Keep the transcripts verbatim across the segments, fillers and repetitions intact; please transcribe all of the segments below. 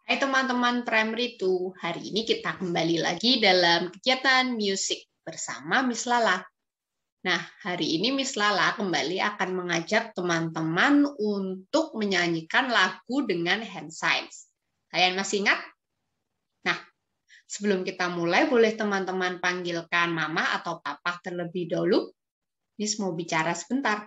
Hai teman-teman Primary dua, hari ini kita kembali lagi dalam kegiatan musik bersama Miss Lala. Nah, hari ini Miss Lala kembali akan mengajak teman-teman untuk menyanyikan lagu dengan hand signs. Kalian masih ingat? Nah, sebelum kita mulai, boleh teman-teman panggilkan Mama atau Papa terlebih dahulu. Miss mau bicara sebentar.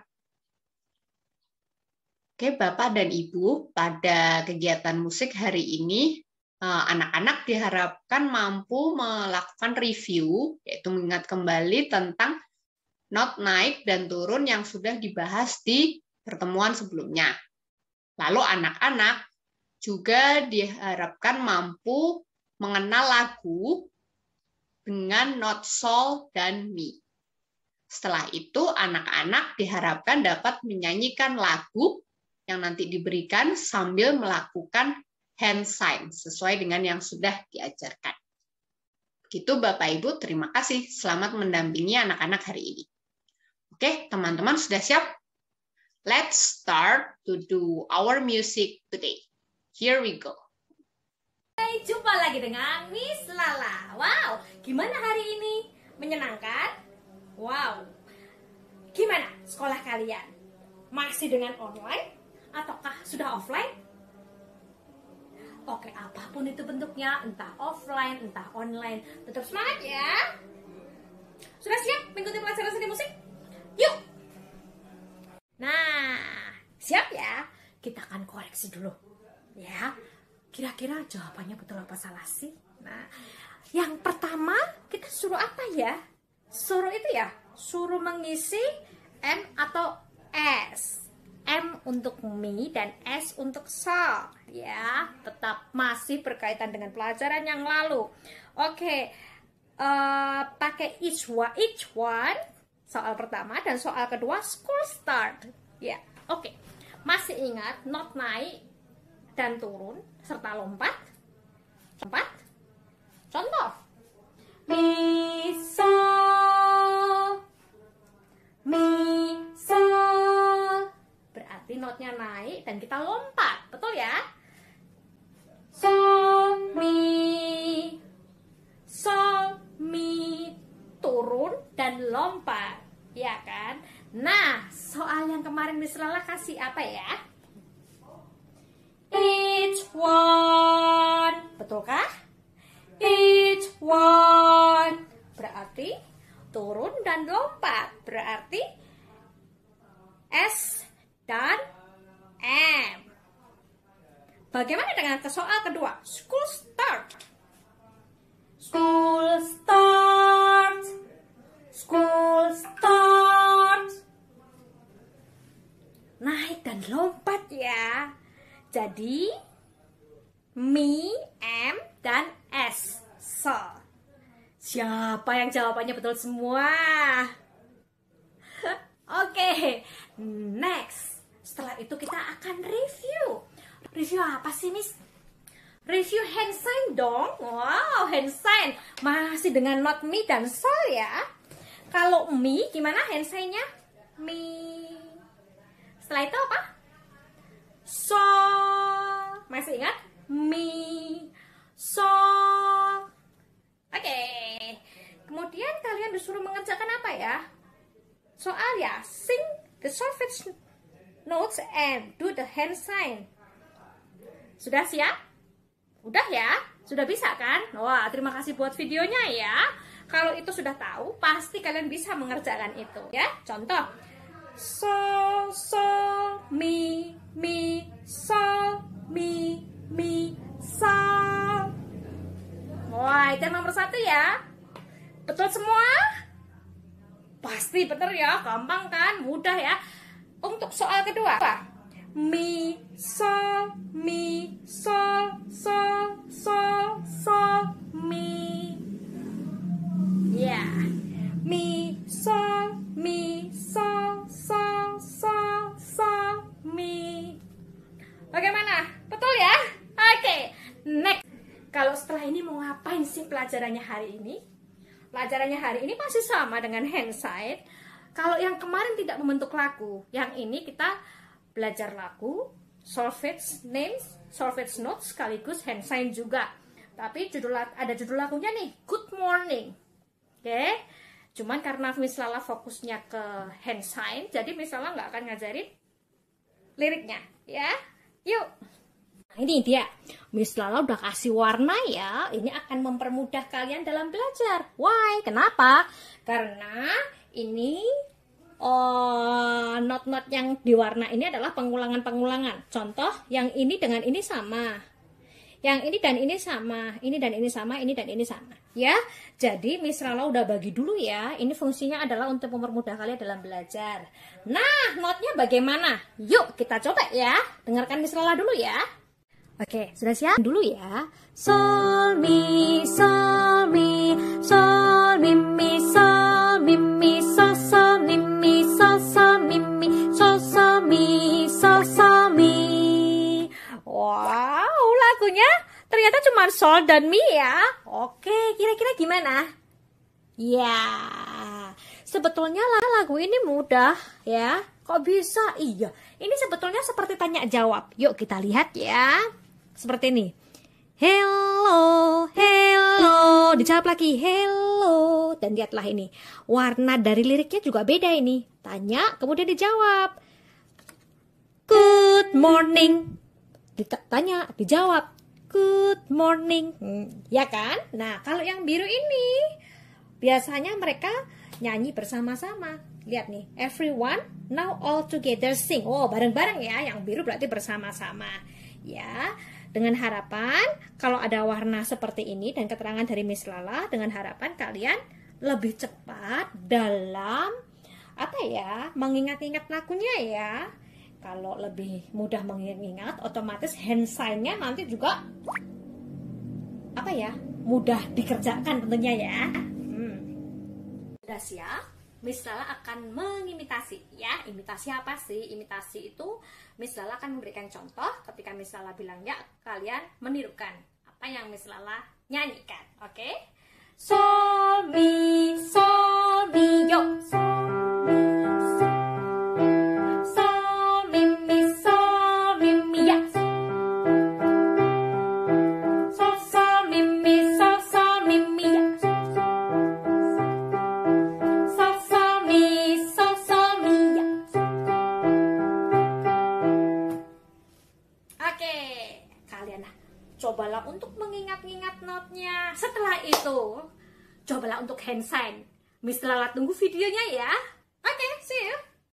Oke, Bapak dan Ibu, pada kegiatan musik hari ini, anak-anak diharapkan mampu melakukan review, yaitu mengingat kembali tentang not naik dan turun yang sudah dibahas di pertemuan sebelumnya. Lalu anak-anak juga diharapkan mampu mengenal lagu dengan not, sol, dan mi. Setelah itu, anak-anak diharapkan dapat menyanyikan lagu yang nanti diberikan sambil melakukan hand sign sesuai dengan yang sudah diajarkan. Begitu Bapak Ibu, terima kasih. Selamat mendampingi anak-anak hari ini. Oke, teman-teman sudah siap? Let's start to do our music today. Here we go. Hai, jumpa lagi dengan Miss Lala. Wow, gimana hari ini? Menyenangkan? Wow. Gimana sekolah kalian? Masih dengan online? Ataukah sudah offline? Oke, apapun itu bentuknya, entah offline, entah online, tetap semangat ya. Sudah siap mengikuti pelajaran seni musik? Yuk! Nah, siap ya? Kita akan koreksi dulu. Ya, kira-kira jawabannya betul apa salah sih? Nah, yang pertama kita suruh apa ya? Suruh itu ya, suruh mengisi M atau S. M untuk mi dan S untuk sol, ya, tetap masih berkaitan dengan pelajaran yang lalu. Oke, uh, pakai each one, each one soal pertama dan soal kedua school start, ya. Oke, masih ingat not naik dan turun serta lompat, lompat. Contoh, mi sol, mi sol. Berarti notnya naik dan kita lompat, betul ya? Sol, mi, sol, mi, turun dan lompat, ya kan? Nah, soal yang kemarin Miss Lala kasih apa ya? Each one, betulkah? Each one, berarti turun dan lompat, berarti S dan M. Bagaimana dengan soal kedua? School start. School start. School start. Naik dan lompat ya. Jadi mi, M, dan S. Sol. Siapa yang jawabannya betul semua? Oke, okay. Next. Setelah itu kita akan review. Review apa sih, Miss? Review hand sign dong. Wow, hand sign. Masih dengan not mi dan sol ya. Kalau mi, gimana hand sign-nya? Mi. Setelah itu apa? Sol. Masih ingat? Mi. Sol. Oke. Okay. Kemudian kalian disuruh mengerjakan apa ya? Soal ya, sing the solfege notes and do the hand sign. Sudah siap? Udah ya? Sudah bisa kan? Wah, terima kasih buat videonya ya. Kalau itu sudah tahu, pasti kalian bisa mengerjakan itu ya. Contoh, sol, sol, mi, mi, sol, mi, mi, sol. Wah, itu nomor satu ya. Betul semua? Pasti bener ya, gampang kan, mudah ya. Untuk soal kedua, apa? Mi, sol, mi, sol, sol, sol, sol, mi. Ya, mi, sol, mi, sol, sol, sol, sol, mi. Bagaimana? Betul ya? Oke, next. Kalau setelah ini mau ngapain sih pelajarannya hari ini? Pelajarannya hari ini masih sama dengan hand sign. Kalau yang kemarin tidak membentuk lagu, yang ini kita belajar lagu, solfege names, solfege notes sekaligus hand sign juga. Tapi judul ada judul lagunya nih, Good Morning. Oke. Okay? Cuman karena Miss Lala fokusnya ke hand sign, jadi Miss Lala nggak akan ngajarin liriknya, ya. Yuk. Nah, ini dia. Miss Lala udah kasih warna ya. Ini akan mempermudah kalian dalam belajar. Why? Kenapa? Karena ini oh, not-not yang diwarna ini adalah pengulangan-pengulangan. Contoh, yang ini dengan ini sama. Yang ini dan ini sama, ini dan ini sama, ini dan ini sama, ya. Jadi Miss Lala udah bagi dulu ya. Ini fungsinya adalah untuk mempermudah kalian dalam belajar. Nah, notnya bagaimana? Yuk kita coba ya. Dengarkan Miss Lala dulu ya. Oke, sudah siap? Dulu ya. Sol mi sol mi sol mi mi sol mi mi sol sol mi mi sol sol mi mi sol sol mi sol sol mi. Wow, lagunya ternyata cuma sol dan mi ya. Oke, kira-kira gimana? Ya, sebetulnya lagu ini mudah ya. Kok bisa? Iya, ini sebetulnya seperti tanya jawab. Yuk kita lihat ya. Seperti ini. Hello, hello. Dijawab lagi, hello. Dan lihatlah ini. Warna dari liriknya juga beda ini. Tanya, kemudian dijawab. Good morning. Ditanya, dijawab. Good morning. Hmm, ya kan? Nah, kalau yang biru ini biasanya mereka nyanyi bersama-sama. Lihat nih, everyone now all together sing. Oh, bareng-bareng ya. Yang biru berarti bersama-sama. Ya, dengan harapan kalau ada warna seperti ini dan keterangan dari Miss Lala, dengan harapan kalian lebih cepat dalam apa ya, mengingat-ingat lagunya ya. Kalau lebih mudah mengingat, otomatis hand sign-nya nanti juga apa ya, mudah dikerjakan tentunya ya. Hmm. Sudah siap? Miss Lala akan mengimitasi ya. Imitasi apa sih? Imitasi itu Miss Lala akan memberikan contoh. Ketika Miss Lala bilang ya, kalian menirukan apa yang Miss Lala nyanyikan. Oke? Okay? Sol mi sol mi yo. Sol mi sol mi mi sol mi mi ya. Sol sol mi mi sol sol mi mi ya. Sol sol mi sol sol mi ya. Oke, kalian cobalah untuk mengingat-ingat notnya. Setelah itu, cobalah untuk hand sign. Miss Lala tunggu videonya ya.